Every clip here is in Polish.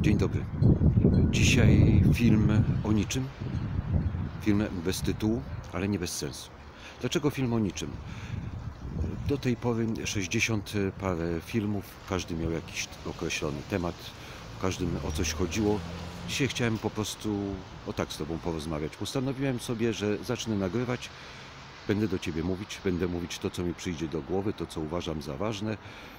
Dzień dobry. Dzisiaj film o niczym. Film bez tytułu, ale nie bez sensu. Dlaczego film o niczym? Do tej pory 60 parę filmów, każdy miał jakiś określony temat, w każdym o coś chodziło. Dzisiaj chciałem po prostu o tak z Tobą porozmawiać. Postanowiłem sobie, że zacznę nagrywać, będę do Ciebie mówić, będę mówić to, co mi przyjdzie do głowy, to, co uważam za ważne.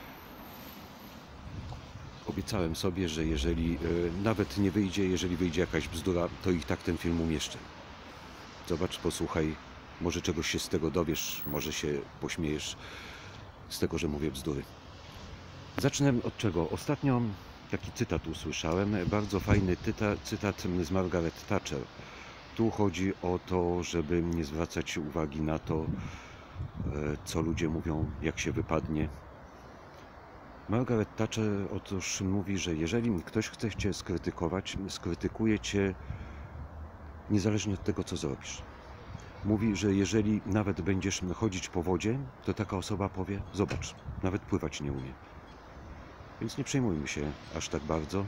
Obiecałem sobie, że jeżeli nawet nie wyjdzie, jeżeli wyjdzie jakaś bzdura, to i tak ten film umieszczę. Zobacz, posłuchaj, może czegoś się z tego dowiesz, może się pośmiejesz z tego, że mówię bzdury. Zacznę od czego? Ostatnio taki cytat usłyszałem, bardzo fajny cytat z Margaret Thatcher. Tu chodzi o to, żeby nie zwracać uwagi na to, co ludzie mówią, jak się wypadnie. Margaret Thatcher otóż mówi, że jeżeli ktoś chce Cię skrytykować, skrytykuje Cię niezależnie od tego, co zrobisz. Mówi, że jeżeli nawet będziesz chodzić po wodzie, to taka osoba powie: zobacz, nawet pływać nie umie. Więc nie przejmujmy się aż tak bardzo.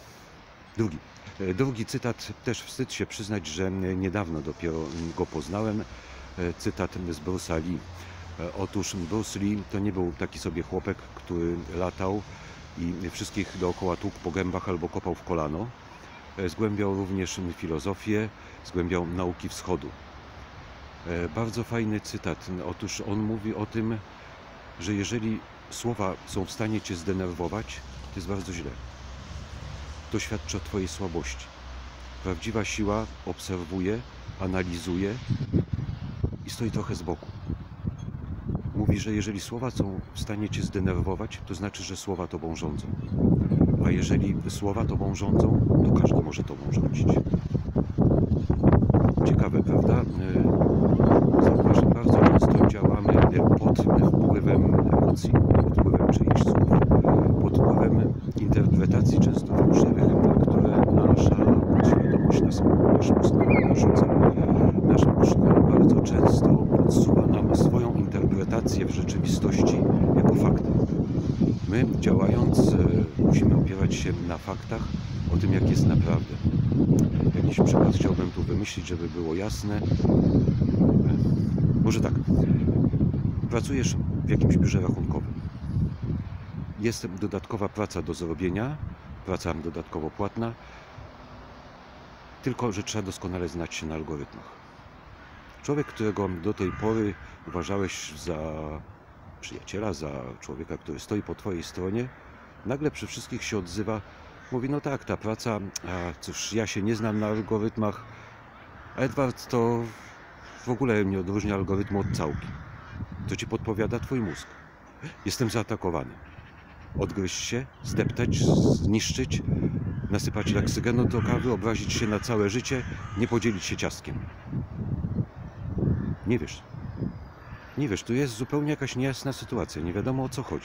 Drugi cytat, też wstyd się przyznać, że niedawno dopiero go poznałem. Cytat z Bruce'a Lee. Otóż Bruce Lee to nie był taki sobie chłopek, który latał i wszystkich dookoła tłukł po gębach albo kopał w kolano. Zgłębiał również filozofię, zgłębiał nauki wschodu. Bardzo fajny cytat. Otóż on mówi o tym, że jeżeli słowa są w stanie Cię zdenerwować, to jest bardzo źle. To świadczy o Twojej słabości. Prawdziwa siła obserwuje, analizuje i stoi trochę z boku. Mówi, że jeżeli słowa są w stanie Cię zdenerwować, to znaczy, że słowa Tobą rządzą. A jeżeli słowa Tobą rządzą, to każdy może Tobą rządzić. Ciekawe, prawda? Zauważ, że bardzo często działamy pod wpływem emocji, pod wpływem czyichś słów, pod wpływem interpretacji często fałszywych, które nasza podświadomość, nasz mózg narzuca. Nasz mózg bardzo często podsuwa nam swoją interpretację w rzeczywistości jako fakt. My, działając, musimy opierać się na faktach o tym, jak jest naprawdę. Jakiś przykład chciałbym tu wymyślić, żeby było jasne. Może tak. Pracujesz w jakimś biurze rachunkowym. Jest dodatkowa praca do zrobienia, praca dodatkowo płatna, tylko że trzeba doskonale znać się na algorytmach. Człowiek, którego do tej pory uważałeś za przyjaciela, za człowieka, który stoi po Twojej stronie, nagle przy wszystkich się odzywa, mówi: no tak, ta praca, cóż, ja się nie znam na algorytmach, a Edward to w ogóle nie odróżnia algorytmu od całki. To Ci podpowiada Twój mózg. Jestem zaatakowany. Odgryźć się, zdeptać, zniszczyć, nasypać leksygenu do kawy, obrazić się na całe życie, nie podzielić się ciastkiem. Nie wiesz. Nie wiesz, tu jest zupełnie jakaś niejasna sytuacja, nie wiadomo, o co chodzi.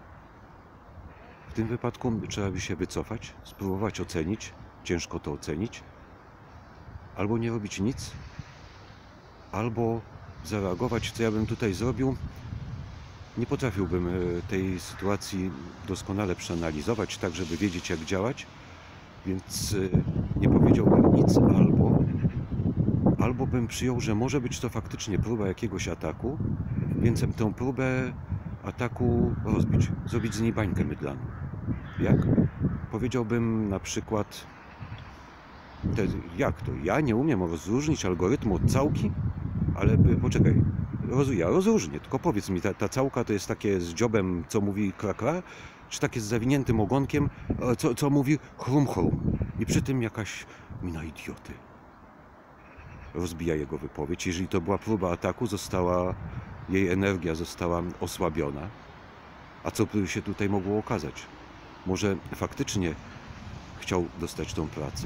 W tym wypadku trzeba by się wycofać, spróbować ocenić, ciężko to ocenić, albo nie robić nic, albo zareagować, co ja bym tutaj zrobił. Nie potrafiłbym tej sytuacji doskonale przeanalizować, tak żeby wiedzieć, jak działać, więc nie powiedziałbym nic, albo bym przyjął, że może być to faktycznie próba jakiegoś ataku, więc tę próbę ataku rozbić, zrobić z niej bańkę mydlaną. Jak? Powiedziałbym na przykład: jak to? Ja nie umiem rozróżnić algorytmu od całki? Ale poczekaj, ja rozróżnię, tylko powiedz mi, ta całka to jest takie z dziobem, co mówi kra, czy takie z zawiniętym ogonkiem, co mówi chrum chrum? I przy tym jakaś mina idioty. Rozbija jego wypowiedź. Jeżeli to była próba ataku, jej energia została osłabiona. A co by się tutaj mogło okazać? Może faktycznie chciał dostać tą pracę,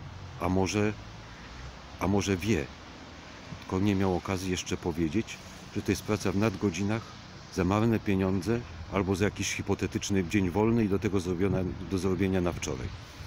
a może wie, tylko nie miał okazji jeszcze powiedzieć, że to jest praca w nadgodzinach, za marne pieniądze albo za jakiś hipotetyczny dzień wolny i do tego do zrobienia na wczoraj.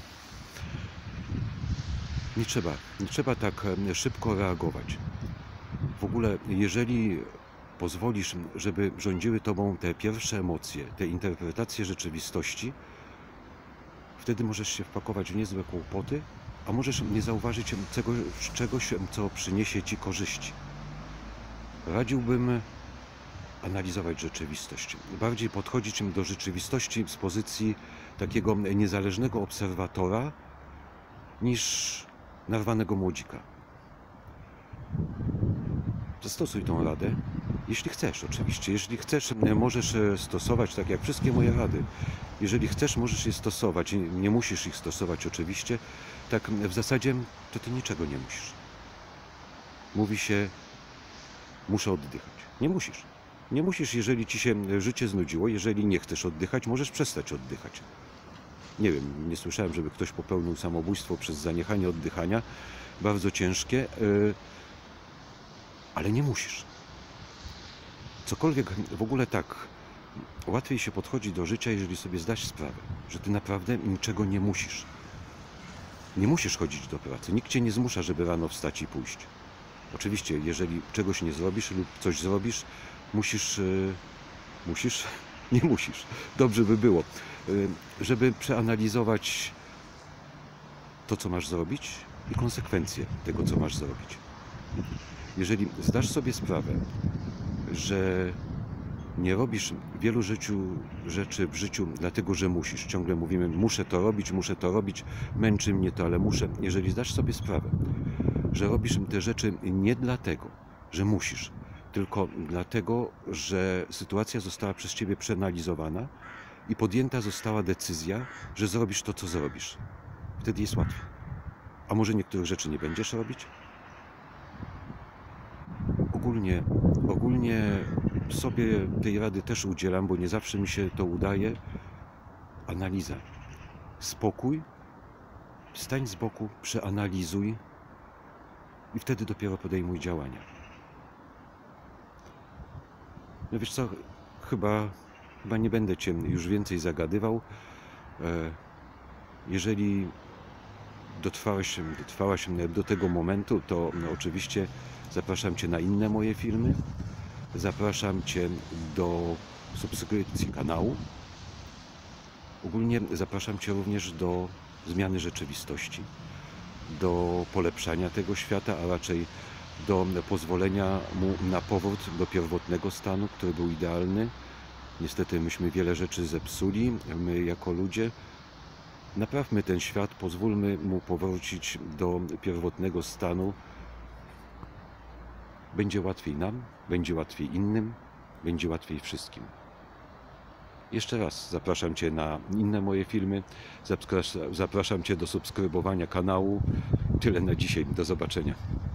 Nie trzeba tak szybko reagować. W ogóle, jeżeli pozwolisz, żeby rządziły Tobą te pierwsze emocje, te interpretacje rzeczywistości, Wtedy możesz się wpakować w niezłe kłopoty, a możesz nie zauważyć czegoś, co przyniesie ci korzyści. Radziłbym analizować rzeczywistość. Bardziej podchodzić do rzeczywistości z pozycji takiego niezależnego obserwatora niż narwanego młodzika. Zastosuj tą radę, jeśli chcesz oczywiście. Jeśli chcesz, możesz stosować tak jak wszystkie moje rady. Jeżeli chcesz, możesz je stosować. Nie musisz ich stosować oczywiście. Tak w zasadzie to ty niczego nie musisz. Mówi się, muszę oddychać. Nie musisz. Nie musisz, jeżeli ci się życie znudziło, jeżeli nie chcesz oddychać, możesz przestać oddychać. Nie wiem, nie słyszałem, żeby ktoś popełnił samobójstwo przez zaniechanie oddychania. Bardzo ciężkie, ale nie musisz. Cokolwiek w ogóle tak łatwiej się podchodzi do życia, jeżeli sobie zdasz sprawę, że ty naprawdę niczego nie musisz. Nie musisz chodzić do pracy. Nikt cię nie zmusza, żeby rano wstać i pójść. Oczywiście, jeżeli czegoś nie zrobisz lub coś zrobisz, musisz, nie musisz. Dobrze by było, żeby przeanalizować to, co masz zrobić i konsekwencje tego, co masz zrobić. Jeżeli zdasz sobie sprawę, że nie robisz wielu rzeczy w życiu dlatego, że musisz. Ciągle mówimy, muszę to robić, męczy mnie to, ale muszę. Jeżeli zdasz sobie sprawę, że robisz te rzeczy nie dlatego, że musisz, tylko dlatego, że sytuacja została przez ciebie przeanalizowana i podjęta została decyzja, że zrobisz to, co zrobisz. Wtedy jest łatwiej. A może niektórych rzeczy nie będziesz robić? Ogólnie sobie tej rady też udzielam, bo nie zawsze mi się to udaje. Analiza. Spokój. Stań z boku, przeanalizuj i wtedy dopiero podejmuj działania. No wiesz co, chyba nie będę cię już więcej zagadywał. Jeżeli dotrwałaś do tego momentu, to oczywiście zapraszam cię na inne moje filmy. Zapraszam cię do subskrypcji kanału. Ogólnie zapraszam cię również do zmiany rzeczywistości, do polepszania tego świata, a raczej do pozwolenia mu na powrót do pierwotnego stanu, który był idealny. Niestety myśmy wiele rzeczy zepsuli, my jako ludzie. Naprawmy ten świat, pozwólmy mu powrócić do pierwotnego stanu. Będzie łatwiej nam, będzie łatwiej innym, będzie łatwiej wszystkim. Jeszcze raz zapraszam cię na inne moje filmy, zapraszam cię do subskrybowania kanału. Tyle na dzisiaj, do zobaczenia.